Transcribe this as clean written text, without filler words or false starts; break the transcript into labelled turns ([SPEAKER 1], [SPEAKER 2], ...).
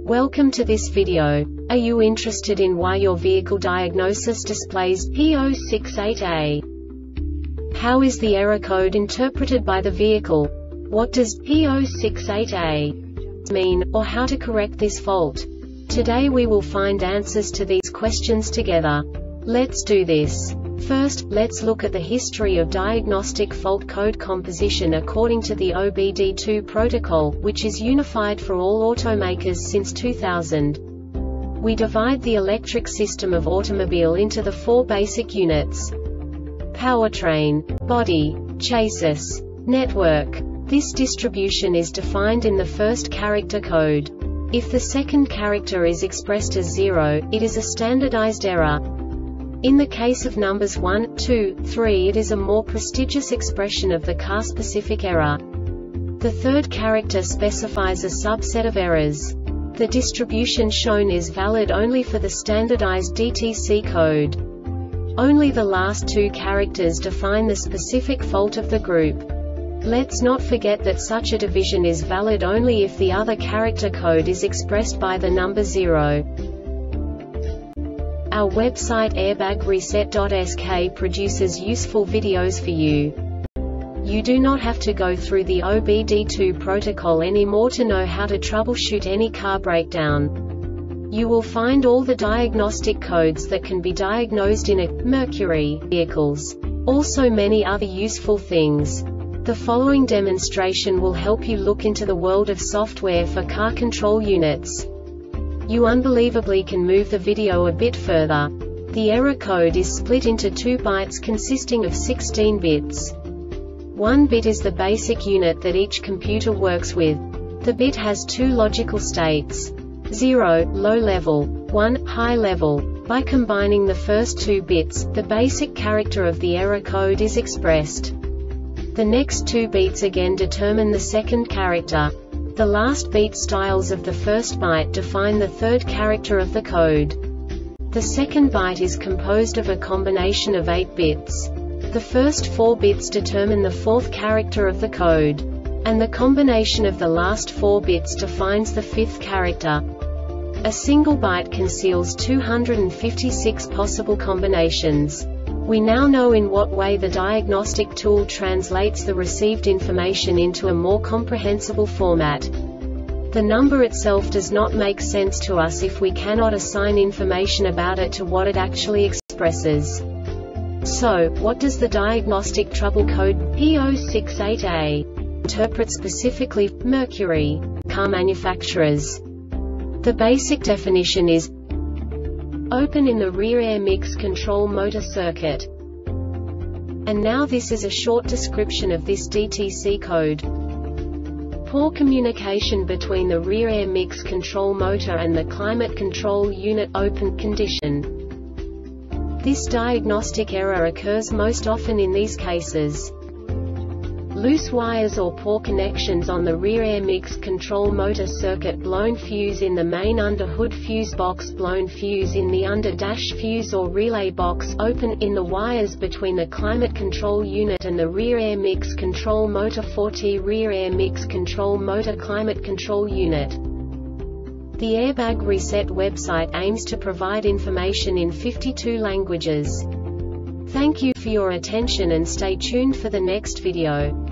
[SPEAKER 1] Welcome to this video. Are you interested in why your vehicle diagnosis displays P068A? How is the error code interpreted by the vehicle? What does P068A mean, or how to correct this fault? Today we will find answers to these questions together. Let's do this. First, let's look at the history of diagnostic fault code composition according to the OBD2 protocol, which is unified for all automakers since 2000. We divide the electric system of automobile into the four basic units: powertrain, body, chassis, network. This distribution is defined in the first character code. If the second character is expressed as 0, it is a standardized error. In the case of numbers 1, 2, 3, it is a more prestigious expression of the car-specific error. The third character specifies a subset of errors. The distribution shown is valid only for the standardized DTC code. Only the last two characters define the specific fault of the group. Let's not forget that such a division is valid only if the other character code is expressed by the number 0. Our website airbagreset.sk produces useful videos for you. You do not have to go through the OBD2 protocol anymore to know how to troubleshoot any car breakdown. You will find all the diagnostic codes that can be diagnosed in a Mercury vehicles. Also many other useful things. The following demonstration will help you look into the world of software for car control units. You unbelievably can move the video a bit further. The error code is split into 2 bytes consisting of 16 bits. 1 bit is the basic unit that each computer works with. The bit has 2 logical states: 0, low level, 1, high level. By combining the first 2 bits, the basic character of the error code is expressed. The next 2 beats again determine the second character. The last beat styles of the first byte define the third character of the code. The second byte is composed of a combination of 8 bits. The first 4 bits determine the fourth character of the code. And the combination of the last 4 bits defines the fifth character. A single byte conceals 256 possible combinations. We now know in what way the diagnostic tool translates the received information into a more comprehensible format. The number itself does not make sense to us if we cannot assign information about it to what it actually expresses. So, what does the diagnostic trouble code P068A interpret specifically for Mercury car manufacturers? The basic definition is open in the rear air mix control motor circuit. And now this is a short description of this DTC code. Poor communication between the rear air mix control motor and the climate control unit open condition. This diagnostic error occurs most often in these cases: loose wires or poor connections on the rear air mix control motor circuit, blown fuse in the main under hood fuse box, blown fuse in the under dash fuse or relay box, open in the wires between the climate control unit and the rear air mix control motor 4T rear air mix control motor climate control unit. The Airbag Reset website aims to provide information in 52 languages. Thank you for your attention and stay tuned for the next video.